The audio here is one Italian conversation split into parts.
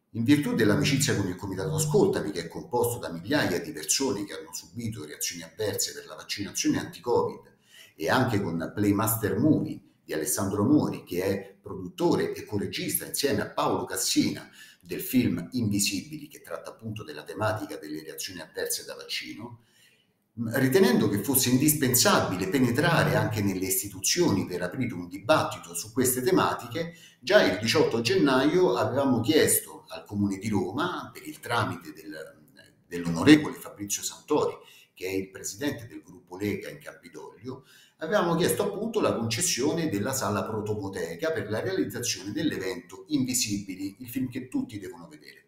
In virtù dell'amicizia con il Comitato Ascoltami, che è composto da migliaia di persone che hanno subito reazioni avverse per la vaccinazione anti-Covid, e anche con Playmaster Movie di Alessandro Mori, che è produttore e coregista insieme a Paolo Cassina del film Invisibili, che tratta appunto della tematica delle reazioni avverse da vaccino, ritenendo che fosse indispensabile penetrare anche nelle istituzioni per aprire un dibattito su queste tematiche, già il 18 gennaio avevamo chiesto al Comune di Roma, per il tramite dell'onorevole Fabrizio Santori, che è il presidente del gruppo Lega in Campidoglio, avevamo chiesto appunto la concessione della sala Protomoteca per la realizzazione dell'evento Invisibili, il film che tutti devono vedere.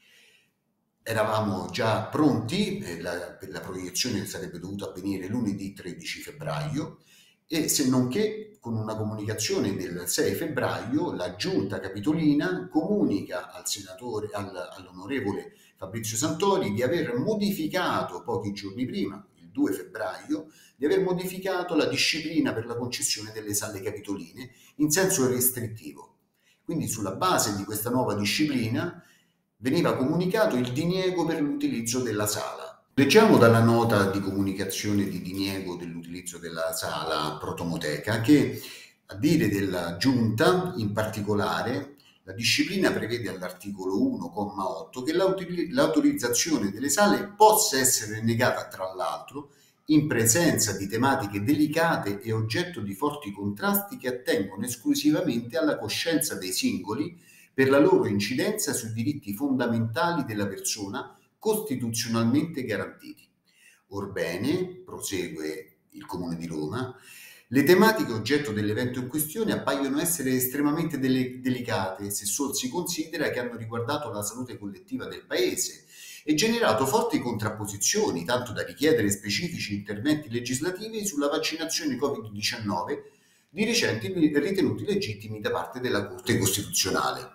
Eravamo già pronti, per la proiezione sarebbe dovuta avvenire lunedì 13 febbraio, e se non che con una comunicazione del 6 febbraio la Giunta Capitolina comunica al senatore, all'onorevole Fabrizio Santori, di aver modificato pochi giorni prima, il 2 febbraio, di aver modificato la disciplina per la concessione delle sale capitoline in senso restrittivo. Quindi sulla base di questa nuova disciplina veniva comunicato il diniego per l'utilizzo della sala. Leggiamo dalla nota di comunicazione di diniego dell'utilizzo della sala Protomoteca che, a dire della Giunta, in particolare, la disciplina prevede all'articolo 1,8 che l'autorizzazione delle sale possa essere negata, tra l'altro, in presenza di tematiche delicate e oggetto di forti contrasti che attengono esclusivamente alla coscienza dei singoli per la loro incidenza sui diritti fondamentali della persona costituzionalmente garantiti. Orbene, prosegue il Comune di Roma, le tematiche oggetto dell'evento in questione appaiono essere estremamente delicate se sol si considera che hanno riguardato la salute collettiva del Paese e generato forti contrapposizioni, tanto da richiedere specifici interventi legislativi sulla vaccinazione Covid-19 di recenti ritenuti legittimi da parte della Corte Costituzionale.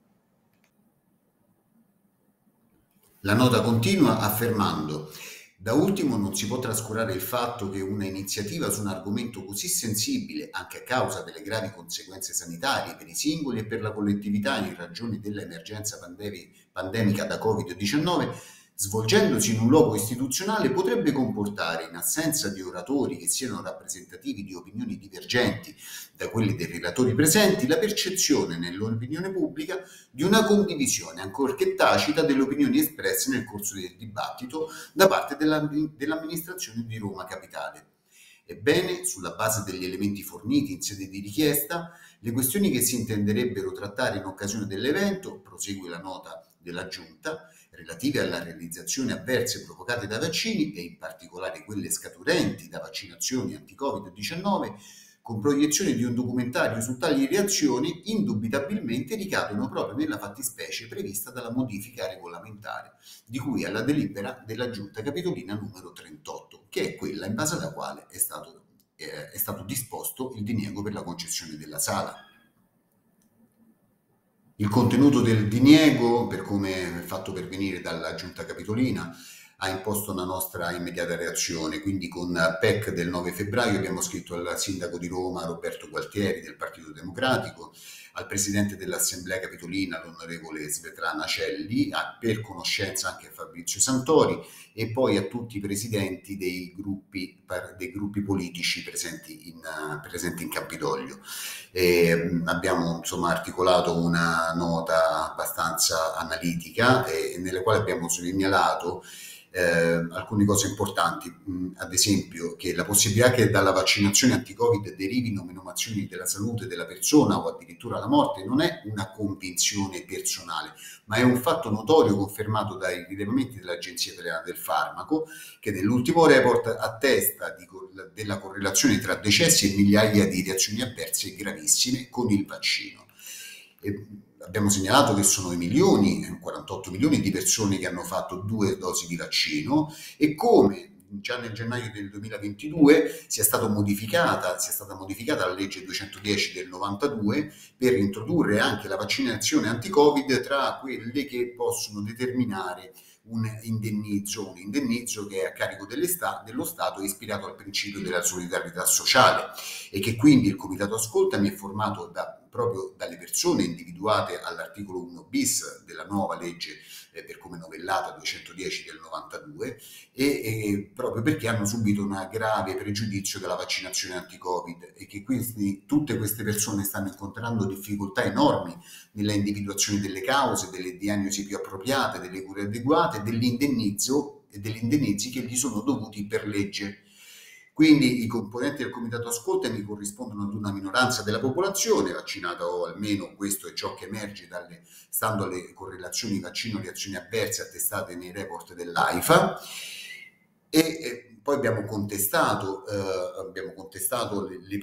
La nota continua affermando: da ultimo non si può trascurare il fatto che una iniziativa su un argomento così sensibile, anche a causa delle gravi conseguenze sanitarie per i singoli e per la collettività in ragione dell'emergenza pandemica da Covid-19, svolgendosi in un luogo istituzionale, potrebbe comportare, in assenza di oratori che siano rappresentativi di opinioni divergenti da quelle dei relatori presenti, la percezione nell'opinione pubblica di una condivisione, ancorché tacita, delle opinioni espresse nel corso del dibattito da parte dell'amministrazione di Roma Capitale. Ebbene, sulla base degli elementi forniti in sede di richiesta, le questioni che si intenderebbero trattare in occasione dell'evento, prosegue la nota della Giunta, relative alla realizzazione avverse provocate da vaccini e in particolare quelle scaturenti da vaccinazioni anti-Covid-19, con proiezione di un documentario su tali reazioni, indubitabilmente ricadono proprio nella fattispecie prevista dalla modifica regolamentare, di cui alla delibera della Giunta Capitolina numero 38, che è quella in base alla quale è stato disposto il diniego per la concessione della sala. Il contenuto del diniego, per come fatto pervenire dalla Giunta Capitolina, ha imposto una nostra immediata reazione, quindi con PEC del 9 febbraio abbiamo scritto al sindaco di Roma Roberto Gualtieri del Partito Democratico, al presidente dell'Assemblea Capitolina l'onorevole Svetlana Celli, per conoscenza anche a Fabrizio Santori e poi a tutti i presidenti dei gruppi politici presenti in Campidoglio. Abbiamo insomma articolato una nota abbastanza analitica nella quale abbiamo segnalato alcune cose importanti, ad esempio che la possibilità che dalla vaccinazione anti-Covid derivino menomazioni della salute della persona o addirittura la morte non è una convinzione personale, ma è un fatto notorio confermato dai rilevamenti dell'Agenzia Italiana del Farmaco, che nell'ultimo report attesta della correlazione tra decessi e migliaia di reazioni avverse gravissime con il vaccino. Abbiamo segnalato che sono i milioni, 48 milioni di persone che hanno fatto 2 dosi di vaccino e come già nel gennaio del 2022 sia stata modificata la legge 210 del 92 per introdurre anche la vaccinazione anti-Covid tra quelle che possono determinare un indennizzo che è a carico dello Stato e ispirato al principio della solidarietà sociale e che quindi il Comitato Ascoltami è formato proprio dalle persone individuate all'articolo 1 bis della nuova legge per come novellata 210 del 92 e proprio perché hanno subito un grave pregiudizio della vaccinazione anti-Covid e che quindi tutte queste persone stanno incontrando difficoltà enormi nella individuazione delle cause, delle diagnosi più appropriate, delle cure adeguate, dell'indennizzo e degli indennizi che gli sono dovuti per legge. Quindi i componenti del comitato ascoltami corrispondono ad una minoranza della popolazione vaccinata, o almeno questo è ciò che emerge stando alle correlazioni vaccino-reazioni avverse attestate nei report dell'AIFA. E poi abbiamo contestato le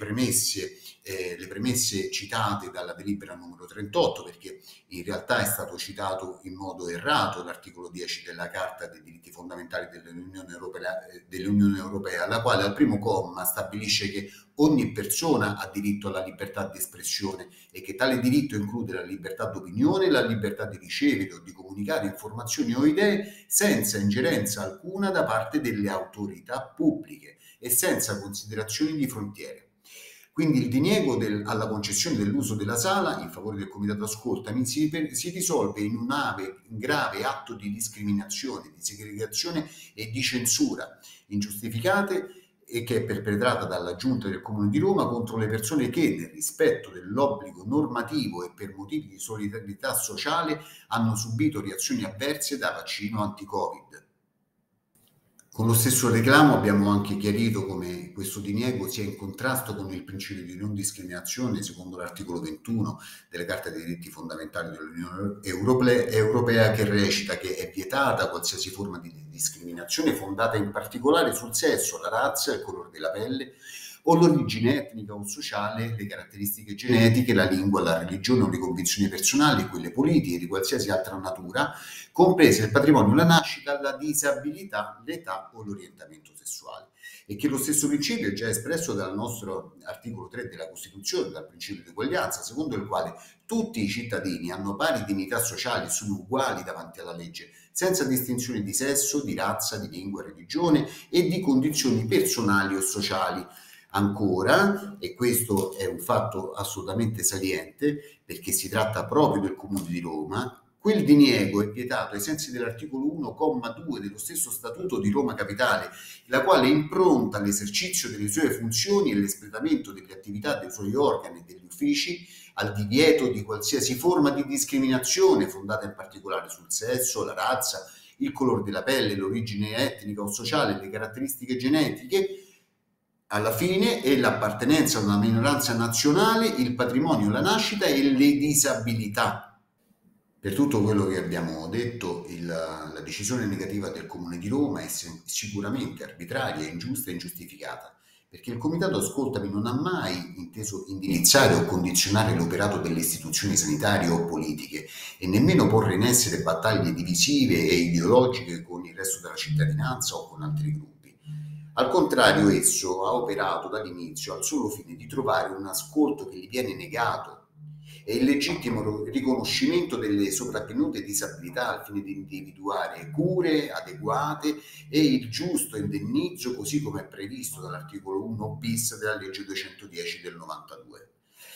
premesse citate dalla delibera numero 38, perché in realtà è stato citato in modo errato l'articolo 10 della Carta dei diritti fondamentali dell'Unione Europea, la quale al primo comma stabilisce che ogni persona ha diritto alla libertà di espressione e che tale diritto include la libertà d'opinione e la libertà di ricevere o di comunicare informazioni o idee senza ingerenza alcuna da parte delle autorità pubbliche e senza considerazioni di frontiere. Quindi il diniego alla concessione dell'uso della sala in favore del comitato ascoltami si risolve in un grave atto di discriminazione, di segregazione e di censura ingiustificate e che è perpetrata dalla Giunta del Comune di Roma contro le persone che, nel rispetto dell'obbligo normativo e per motivi di solidarietà sociale, hanno subito reazioni avverse da vaccino anti-Covid. Con lo stesso reclamo abbiamo anche chiarito come questo diniego sia in contrasto con il principio di non discriminazione secondo l'articolo 21 delle Carte dei diritti fondamentali dell'Unione Europea, che recita che è vietata qualsiasi forma di discriminazione fondata in particolare sul sesso, la razza, il colore della pelle o l'origine etnica o sociale, le caratteristiche genetiche, la lingua, la religione o le convinzioni personali, quelle politiche di qualsiasi altra natura, comprese il patrimonio, la nascita, la disabilità, l'età o l'orientamento sessuale. E che lo stesso principio è già espresso dal nostro articolo 3 della Costituzione, dal principio di uguaglianza, secondo il quale tutti i cittadini hanno pari dignità sociali e sono uguali davanti alla legge, senza distinzione di sesso, di razza, di lingua, religione e di condizioni personali o sociali. Ancora, e questo è un fatto assolutamente saliente, perché si tratta proprio del Comune di Roma, quel diniego è vietato ai sensi dell'articolo 1,2 dello stesso Statuto di Roma Capitale, la quale impronta l'esercizio delle sue funzioni e l'espletamento delle attività dei suoi organi e degli uffici al divieto di qualsiasi forma di discriminazione fondata in particolare sul sesso, la razza, il colore della pelle, l'origine etnica o sociale, le caratteristiche genetiche, alla fine è l'appartenenza a una minoranza nazionale, il patrimonio, la nascita e le disabilità. Per tutto quello che abbiamo detto, la decisione negativa del Comune di Roma è sicuramente arbitraria, ingiusta e ingiustificata, perché il Comitato Ascoltami non ha mai inteso indirizzare o condizionare l'operato delle istituzioni sanitarie o politiche e nemmeno porre in essere battaglie divisive e ideologiche con il resto della cittadinanza o con altri gruppi. Al contrario, esso ha operato dall'inizio al solo fine di trovare un ascolto che gli viene negato e il legittimo riconoscimento delle sopravvenute disabilità al fine di individuare cure adeguate e il giusto indennizzo, così come è previsto dall'articolo 1 bis della legge 210 del 92.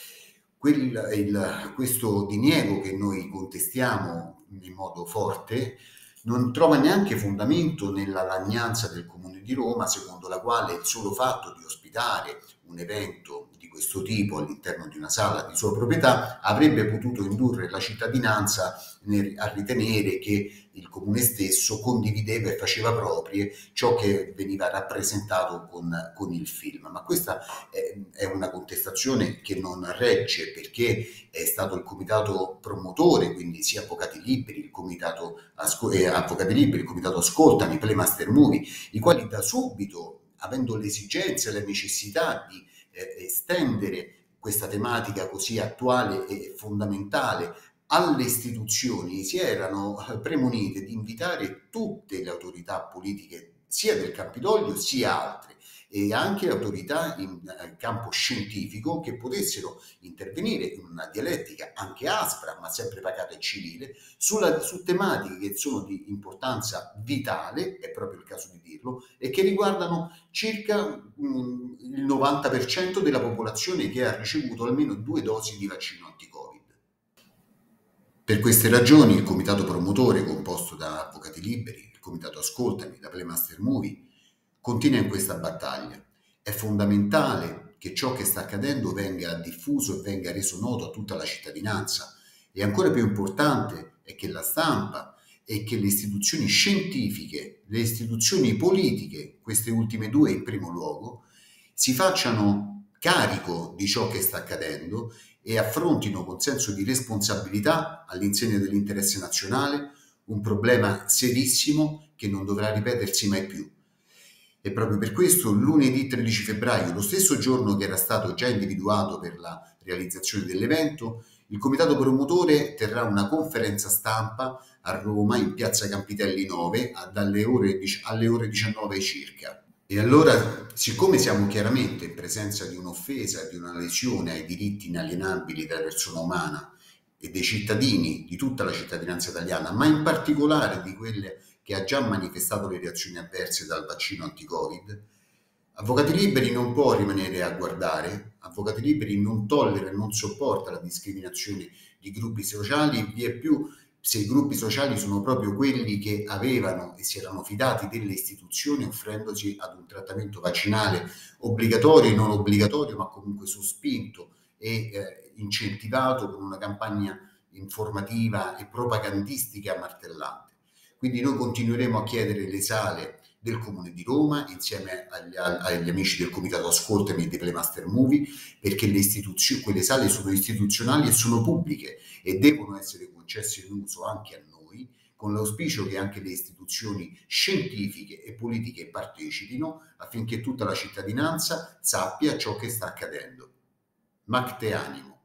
Questo diniego che noi contestiamo in modo forte non trova neanche fondamento nella lagnanza del Comune di Roma, secondo la quale il solo fatto di ospitare un evento di questo tipo all'interno di una sala di sua proprietà avrebbe potuto indurre la cittadinanza a ritenere che il Comune stesso condivideva e faceva proprie ciò che veniva rappresentato con il film. Ma questa è una contestazione che non regge, perché è stato il comitato promotore, quindi sia Avvocati Liberi, il comitato il comitato Ascoltami, Playmaster Movie, i quali da subito, avendo l'esigenza e la necessità di estendere questa tematica così attuale e fondamentale alle istituzioni, si erano premunite di invitare tutte le autorità politiche sia del Campidoglio sia altre, e anche autorità in campo scientifico che potessero intervenire in una dialettica anche aspra, ma sempre pacata e civile, su tematiche che sono di importanza vitale, è proprio il caso di dirlo, e che riguardano circa il 90% della popolazione che ha ricevuto almeno 2 dosi di vaccino anti-Covid. Per queste ragioni il comitato promotore, composto da Avvocati Liberi, il comitato Ascoltami, da Playmaster Movie, continua in questa battaglia. È fondamentale che ciò che sta accadendo venga diffuso e venga reso noto a tutta la cittadinanza, e ancora più importante è che la stampa e che le istituzioni scientifiche, le istituzioni politiche, queste ultime due in primo luogo, si facciano carico di ciò che sta accadendo e affrontino con senso di responsabilità, all'insegna dell'interesse nazionale, un problema serissimo che non dovrà ripetersi mai più. E proprio per questo lunedì 13 febbraio, lo stesso giorno che era stato già individuato per la realizzazione dell'evento, il comitato promotore terrà una conferenza stampa a Roma in piazza Campitelli 9 alle ore 19 circa. E allora, siccome siamo chiaramente in presenza di un'offesa, di una lesione ai diritti inalienabili della persona umana e dei cittadini, di tutta la cittadinanza italiana, ma in particolare di quelle che ha già manifestato le reazioni avverse dal vaccino anti-Covid, Avvocati Liberi non può rimanere a guardare. Avvocati Liberi non tollera e non sopporta la discriminazione di gruppi sociali, vi è più se i gruppi sociali sono proprio quelli che avevano e si erano fidati delle istituzioni offrendosi ad un trattamento vaccinale obbligatorio e non obbligatorio, ma comunque sospinto e incentivato con una campagna informativa e propagandistica martellante. Quindi noi continueremo a chiedere le sale del Comune di Roma insieme agli amici del Comitato Ascoltami e di Playmaster Movie, perché quelle sale sono istituzionali e sono pubbliche e devono essere concesse in uso anche a noi, con l'auspicio che anche le istituzioni scientifiche e politiche partecipino affinché tutta la cittadinanza sappia ciò che sta accadendo. Macte animo.